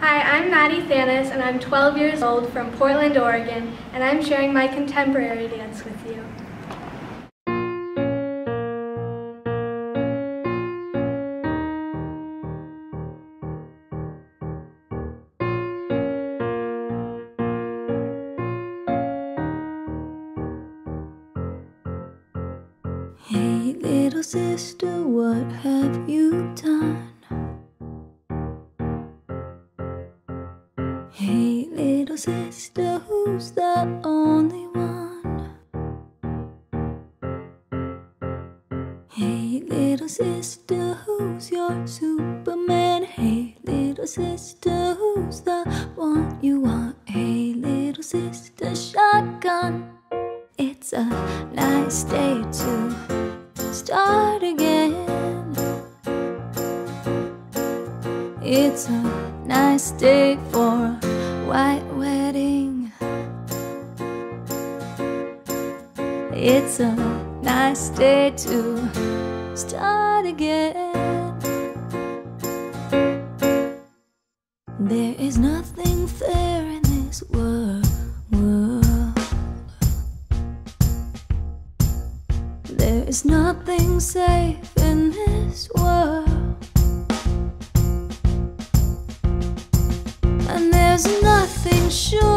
Hi, I'm Maddie Thanos, and I'm 12 years old from Portland, Oregon, and I'm sharing my contemporary dance with you. Hey little sister, what have you done? Hey little sister, who's the only one? Hey little sister, who's your Superman? Hey little sister, who's the one you want? Hey little sister, shotgun. It's a nice day to start again. It's a nice day for a white wedding. It's a nice day to start again. There is nothing fair in this world. There is nothing safe in this world. And there's nothing sure.